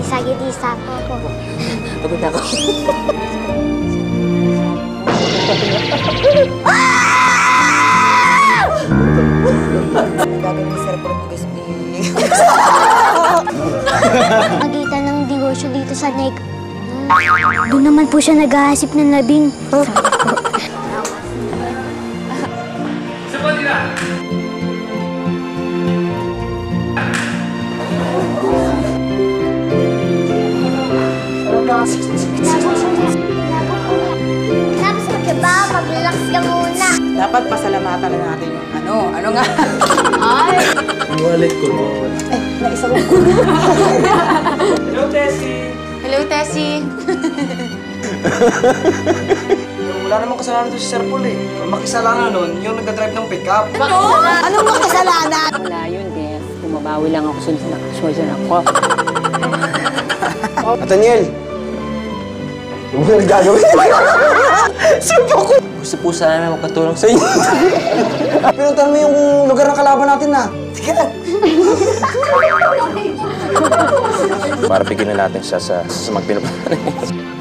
Sagidisa. Opo. Pagod ako. Ang gagawin ni Sir Portuguese Magitan ng negosyo dito sa neg. Doon naman po siya naghahasip ng labing. Tapos magkaba, mag-relax ka muna. Dapat pasalamatan na natin yung ano nga? Ay! Ang wallet ko. Naisa ko. Hello, Tessie! Hello, Tessie. Wala namang kasalanan to si Sir Paul eh. Ang makisalanan nun, yung nagdadrive ng pick-up. Ano? Anong makasalanan? Wala yun, Des. Bumabawi lang ako sa nakaswasyan ako. Nathaniel! Huwag mo na gagawin. Supo ko! Gusto po sana namin magpatulong sa inyo. Pinuntahan mo yung lugar ng kalaban natin na. Sige lang. Para bigyan na natin siya sa magpinapanan.